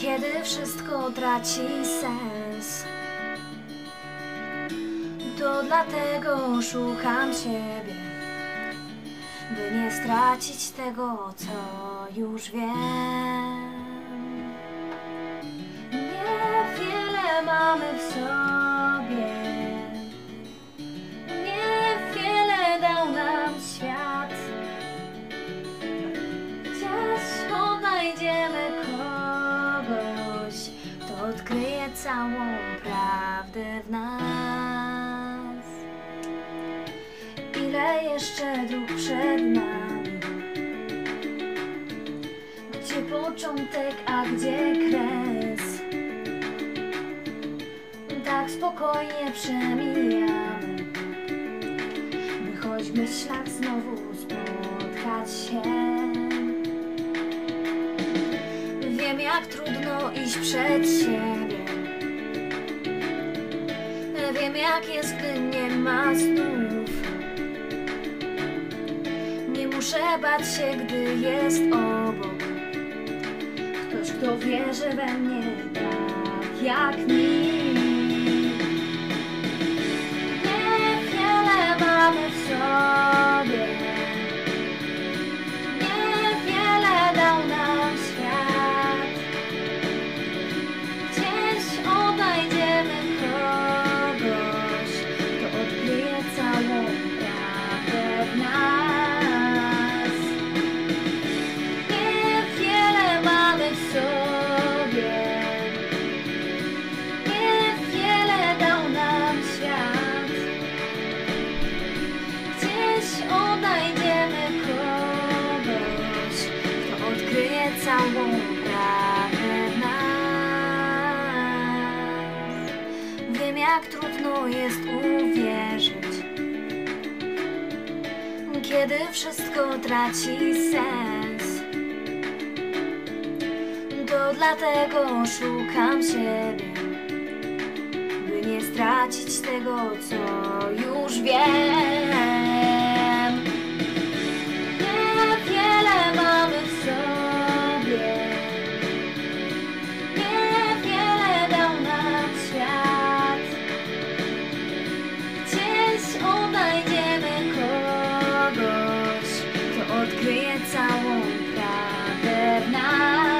Kiedy wszystko traci sens, to dlatego szukam Ciebie, by nie stracić tego, co już wiem. Niewiele mamy w sobie, niewiele dał nam świat. Gdzieś odnajdziemy kogoś, kto odkryje całą prawdę w nas. Ile jeszcze dróg przed nami, gdzie początek, a gdzie kres? Tak spokojnie przemijamy, by choć w myślach znowu spotkać się. Wiem, jak trudno iść przed siebie, wiem, jak jest, gdy nie ma snów. Nie muszę bać się, gdy jest obok ktoś, kto wierzy we mnie tak jak nikt. Niewiele mamy w sobie, niewiele dał nam świat. Gdzieś odnajdziemy kogoś, kto odkryje całą prawdę w nas. Niewiele mamy w sobie, niewiele dał nam świat. Gdzieś odnajdziemy kogoś, kto odkryje całą prawdę w nas. Wiem, jak trudno jest uwierzyć, kiedy wszystko traci sens. To dlatego szukam Ciebie, by nie stracić tego, co już wiem. Niewiele mamy w sobie, niewiele dał nam świat. Gdzieś odnajdziemy kogoś, kto odkryje całą prawdę w nas.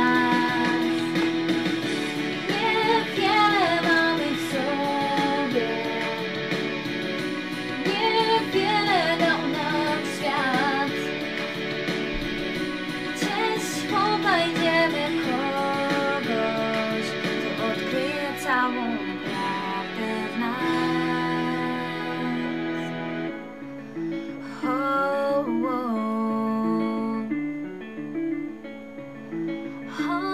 Niewiele mamy w sobie, niewiele dał nam świat. Gdzieś odnajdziemy kogoś, kto odkryje całą prawdę w nas. Oh, oh. Oh.